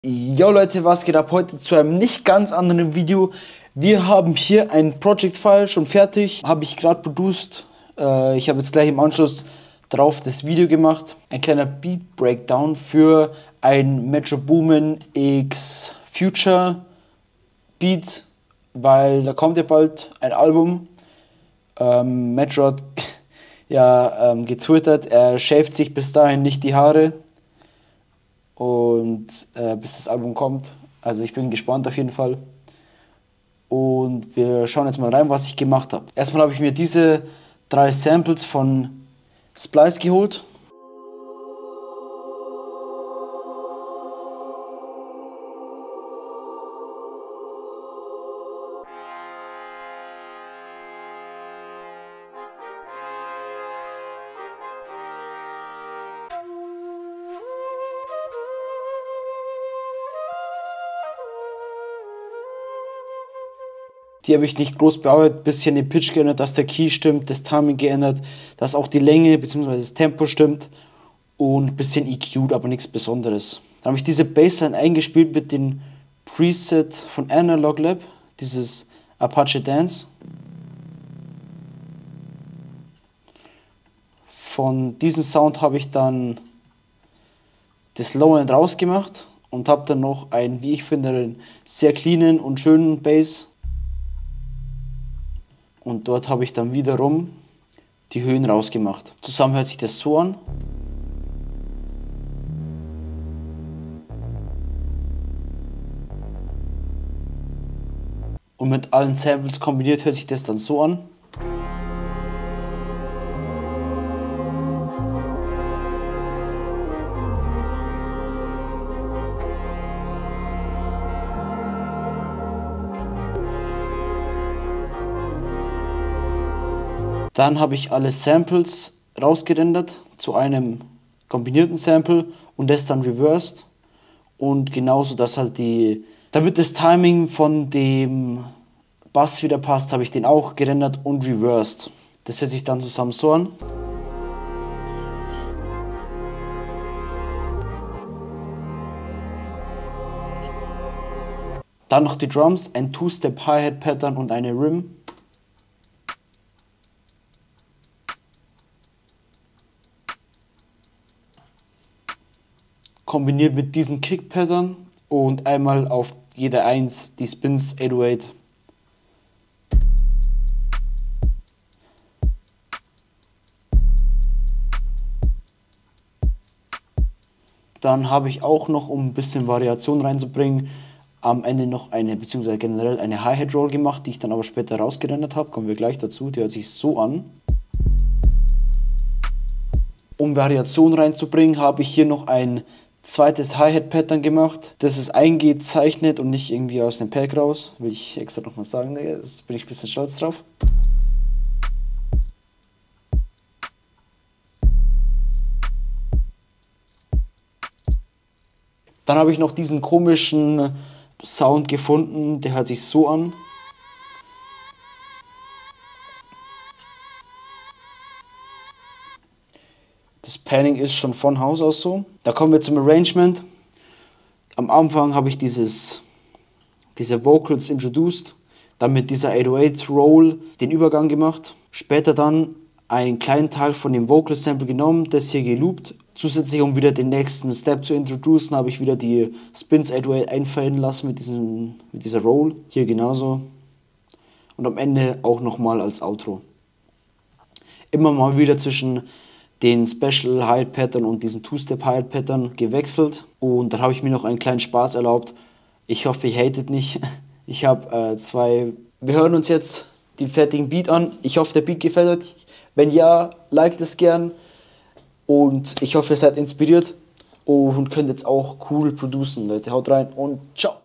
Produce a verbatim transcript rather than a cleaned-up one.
Yo Leute, was geht ab? Heute zu einem nicht ganz anderen Video. Wir haben hier ein Project-File schon fertig, habe ich gerade produced. Äh, ich habe jetzt gleich im Anschluss drauf das Video gemacht. Ein kleiner Beat-Breakdown für ein Metro Boomin X Future Beat, weil da kommt ja bald ein Album. Ähm, Metro hat ja ähm, getwittert, er shaved sich bis dahin nicht die Haare. Und äh, bis das Album kommt. Also ich bin gespannt auf jeden Fall. Und wir schauen jetzt mal rein, was ich gemacht habe. Erstmal habe ich mir diese drei Samples von Splice geholt. Die habe ich nicht groß bearbeitet, bisschen den Pitch geändert, dass der Key stimmt, das Timing geändert, dass auch die Länge bzw. das Tempo stimmt und ein bisschen E Q'd, aber nichts Besonderes. Dann habe ich diese Bassline eingespielt mit dem Preset von Analog Lab, dieses Apache Dance. Von diesem Sound habe ich dann das Low End rausgemacht und habe dann noch einen, wie ich finde, einen sehr cleanen und schönen Bass. Und dort habe ich dann wiederum die Höhen rausgemacht. Zusammen hört sich das so an. Und mit allen Samples kombiniert hört sich das dann so an. Dann habe ich alle Samples rausgerendert zu einem kombinierten Sample und das dann reversed. Und genauso, dass halt die, damit das Timing von dem Bass wieder passt, habe ich den auch gerendert und reversed. Das hört sich dann zusammen so an. Dann noch die Drums, ein Two-Step Hi-Hat Pattern und eine Rim. Kombiniert mit diesen Kick-Pattern und einmal auf jede Eins die Spins acht null acht. Dann habe ich auch noch, um ein bisschen Variation reinzubringen, am Ende noch eine, beziehungsweise generell eine Hi-Hat-Roll gemacht, die ich dann aber später rausgerendert habe. Kommen wir gleich dazu, die hört sich so an. Um Variation reinzubringen, habe ich hier noch ein zweites Hi-Hat-Pattern gemacht. Das ist eingezeichnet und nicht irgendwie aus dem Pack raus. Will ich extra nochmal sagen, da bin ich ein bisschen stolz drauf. Dann habe ich noch diesen komischen Sound gefunden, der hört sich so an. Das Panning ist schon von Haus aus so. Da kommen wir zum Arrangement. Am Anfang habe ich dieses, diese Vocals introduced, dann mit dieser acht null acht Roll den Übergang gemacht. Später dann einen kleinen Teil von dem Vocal Sample genommen, das hier geloopt. Zusätzlich, um wieder den nächsten Step zu introducen, habe ich wieder die Spins acht null acht einfaden lassen mit, diesen, mit dieser Roll. Hier genauso. Und am Ende auch nochmal als Outro. Immer mal wieder zwischen den Special Hi-Hat Pattern und diesen Two-Step Hi-Hat Pattern gewechselt. Und dann habe ich mir noch einen kleinen Spaß erlaubt. Ich hoffe, ihr hatet nicht. Ich habe äh, zwei... Wir hören uns jetzt den fertigen Beat an. Ich hoffe, der Beat gefällt euch. Wenn ja, liked es gern. Und ich hoffe, ihr seid inspiriert und könnt jetzt auch cool producen, Leute. Haut rein und ciao!